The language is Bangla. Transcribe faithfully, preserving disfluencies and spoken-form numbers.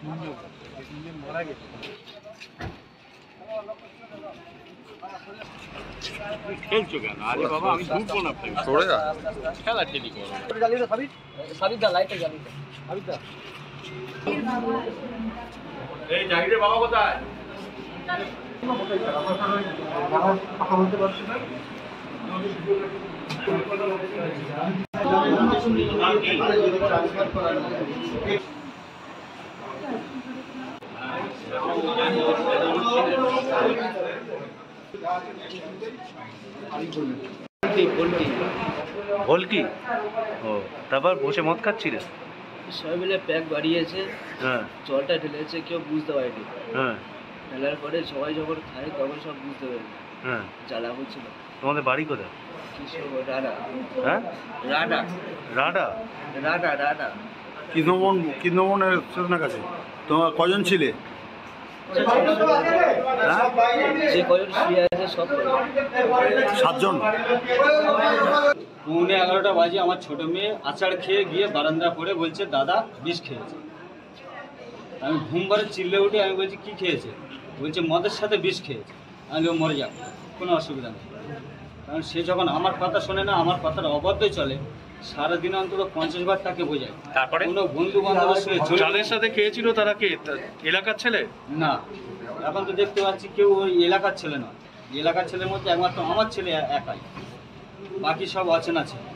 খেলছো কেন? আরে বাবা আমি ঢুকবো না, সরে যা, খেলা ঠেলি করো। এই জাহিদের বাবা কোথায়? কথা বলতে পারছি না। ভোলকি ও, তারপর বসে মদ খাচ্ছিলে? সবাই মিলে প্যাক বাড়িয়েছে, হ্যাঁ, জলটা ঢেলেছে, কেউ বুঝতে পারেনি। হ্যাঁ, ঢেলার পরে সবাই যখন খায় তখন সব বুঝতে পারে। হ্যাঁ। জ্বালা হচ্ছিল। তোমাদের বাড়ি কোথায়? কিশোর রাডা। হ্যাঁ, রাডা রাডা রাডা রাডা কৃষ্ণমোহন কৃষ্ণমোহনের স্টেশনের কাছে। তোমার কজন ছিলে? যে কজন শুয়ে আছে সব সাতজন। পৌনে এগারোটা বাজে আমার ছোট মেয়ে আচার খেয়ে গিয়ে বারান্দা পড়ে বলছে দাদা বিষ খেয়েছে। আমি ঘুম ভরে চিল্লে উঠে আমি বলছি কী খেয়েছে? বলছে মদের সাথে বিষ খেয়েছে। আমি মরে যাবো, কোনো অসুবিধা নেই। কারণ সে যখন আমার কথা শোনে না, আমার কথার অবাধ্যই চলে, সারাদিন অন্তত পঞ্চাশ বার তাকে বোঝায়। তারপরে কোনো বন্ধু বান্ধবের সঙ্গে যাদের সাথে খেয়েছিল তারা কে এলাকার ছেলে? না, এখন তো দেখতে পাচ্ছি কেউ ওই এলাকার ছেলে নয়। এলাকার ছেলের মধ্যে একমাত্র আমার ছেলে একাই, বাকি সব অচেনা ছেলে।